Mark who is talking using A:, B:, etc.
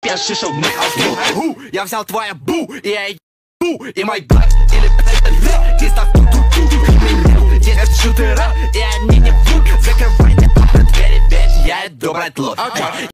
A: я шишел на авто. Я взял твоя бу, и я ебу, и мой брат, или ты, и став ту-ту-ту. Меня делят шутера, и они не врут. Закрывайте окна, двери, ведь я добрый лот.